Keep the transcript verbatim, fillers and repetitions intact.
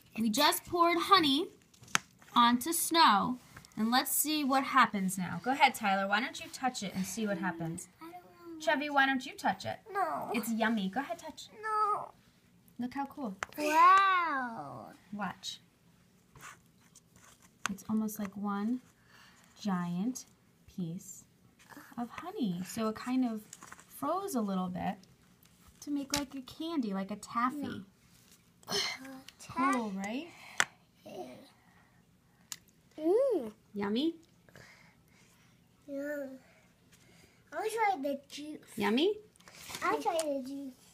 We just poured honey onto snow, and let's see what happens now. Go ahead, Tyler. Why don't you touch it and see what happens? I don't know. Chevy, why don't you touch it? No. It's yummy. Go ahead, touch. No. Look how cool. Wow. Watch. It's almost like one giant piece of honey. So it kind of froze a little bit to make like a candy, like a taffy. No. Cool, right? Mmm. Yummy? Yeah. I'll try the juice. Yummy? I'll try the juice.